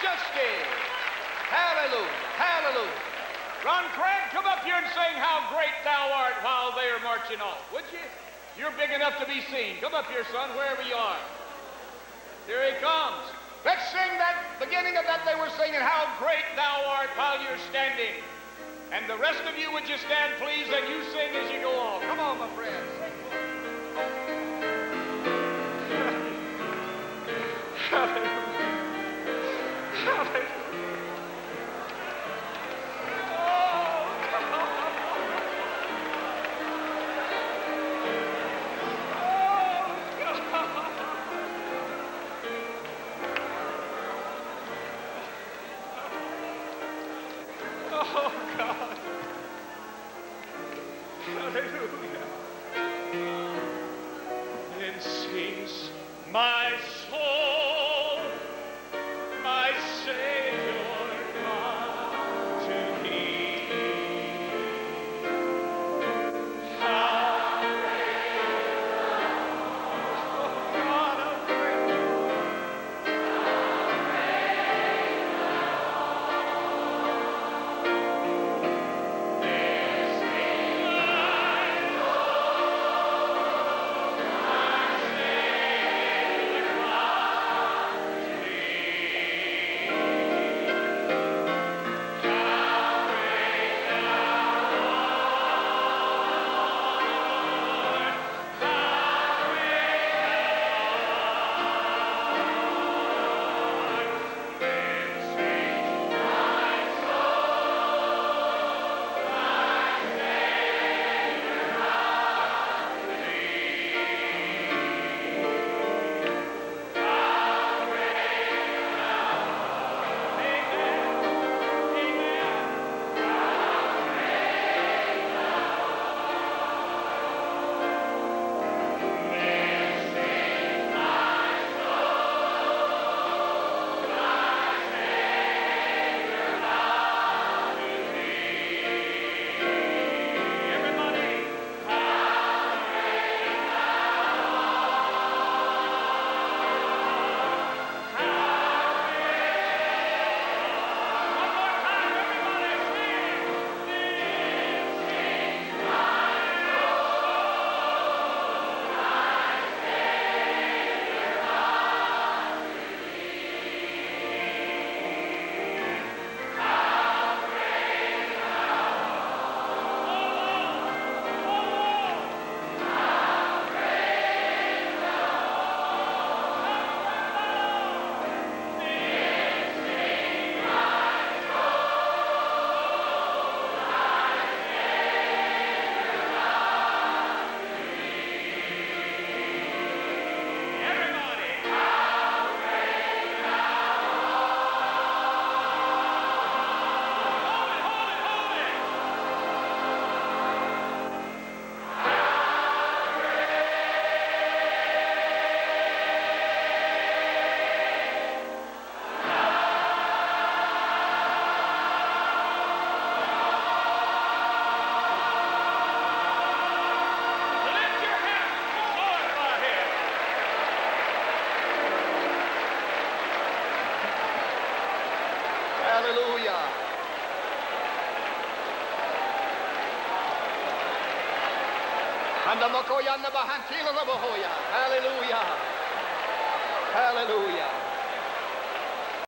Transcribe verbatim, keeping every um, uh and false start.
majesty. Hallelujah, hallelujah. Ron Craig, come up here and sing How Great Thou Art while they are marching off, would you? You're big enough to be seen. Come up here, son, wherever you are. Here he comes. Let's sing that beginning of that they were singing, How Great Thou Art, while you're standing. And the rest of you, would you stand, please, and you sing as you go on. Come on, my friends. Hallelujah. Hallelujah. Oh, God. Hallelujah. Then sings my soul, my Savior God, to thee. How great thou art. Oh, God, how great. Hallelujah. Hallelujah. Hallelujah.